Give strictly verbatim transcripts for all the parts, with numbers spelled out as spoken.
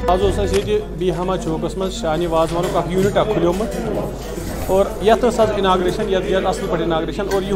आज ये बीहामा चौकस मज शान वाजवान यूनिट खुलोमुत और यथ इनाग्रेशन ये असल पे इनाग्रेशन और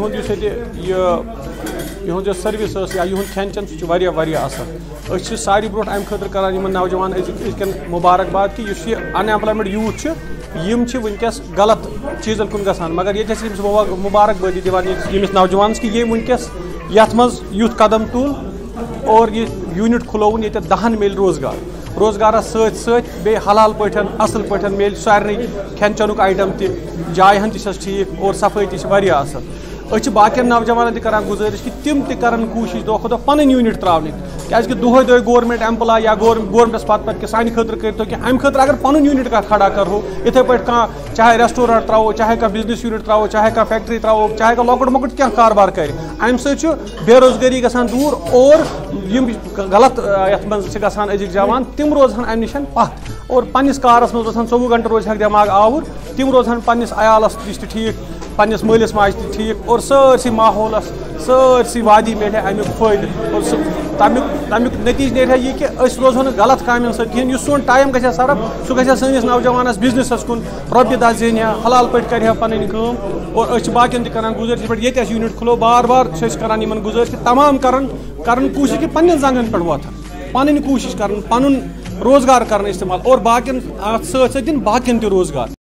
यह जो सर्विस या यह खेन चेन सह असल सारी ब्रो अम खतर कर नौजवान अजकन मुबारकबाद कि अनएम्प्लॉयमेंट यूथ यम वनकस गलत चीज़न कुन गसान मगर ये मुबारकबादी दिवान यमिस नौजवान कि ये वनकस यथ मज युथ कदम तुल और ये यूनिट खुलोन ये दहन मिल रोजगार रोजगार सत सत हलाल पे असल पे मिल सारे खेन चेनुक आइटम तह जायन तस ठीक और सफाई तह असल अ बाकी नौजवान तक गुजारिश कि तिम तन कोशिश दो खुद पन यूनिट त्रावन क्या दुह दुह गवर्नमेंट एम्प्लॉय या गवर्नमेंट पत पे सान खतर करो कि अम खतर अगर पन यूनिट का खड़ा करो इथे पे चाहे रेस्टोरेंट त्रो चाहे कह बिजनेस यूनिट त्रो चाहे कह फैक्ट्री त्रो चाहे कह लॉकट मकट क्या कारोबार कर अम सो बेरोजगारी गसान दूर और गलत ये गसान अजिक जवान तिम रोजान अम निश पत और पन्निस कारस मज रोजान चौवह घंटे रोज दिमाग आवर तिम रोजान पन्निस अयालस नश ठीक पन्निस मालिस माज ठीक और सरसी माहौलस सरसी वादी मिले अमुक फायदे और तमुक तमुक नतीज नीर ये कि रोजो न गलत कामन सह सोन टाइम गि सरफ सह गि सैनिस नौजवानस बिजनेस कुन रपये दह जीन हलाल पे कर पन कम और बाकियन तक गुजारिश पे ये यूनिट खुलो बार बार कर गुजारिश कि तमाम कर कोशिश कि पन्न जंगन पे वोथन पन कोशिश कर पन रोजगार कर इस्तेमाल और बाकियन सत दिन बाकियन रोजगार।